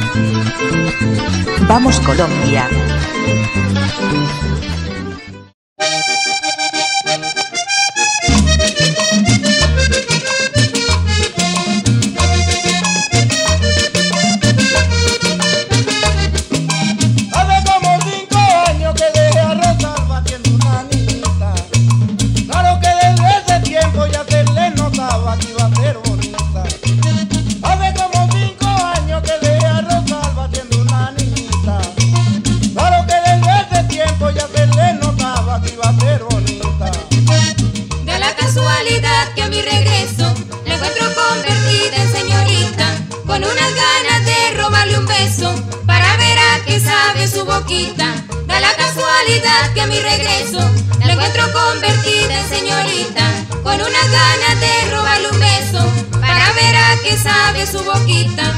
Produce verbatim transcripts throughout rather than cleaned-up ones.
Vamos Colombia. Que a mi regreso la encuentro convertida en señorita, con unas ganas de robarle un beso para ver a qué sabe su boquita. Da la casualidad que a mi regreso la encuentro convertida en señorita, con unas ganas de robarle un beso para ver a qué sabe su boquita.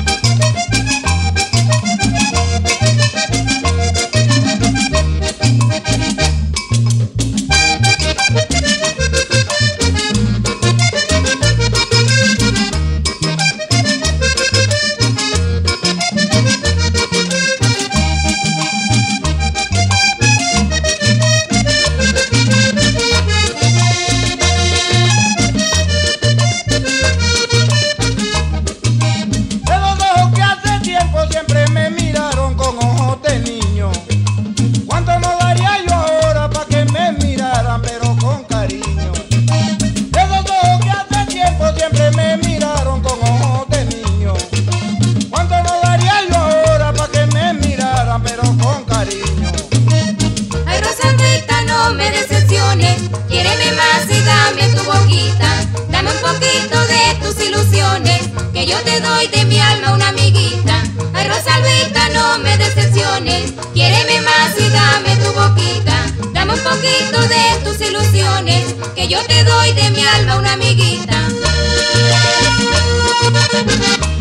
Quiéreme más y dame tu boquita, dame un poquito de tus ilusiones, que yo te doy de mi alma una amiguita. Ay, Rosalvita, no me decepciones, quiéreme más y dame tu boquita, dame un poquito de tus ilusiones, que yo te doy de mi alma una amiguita.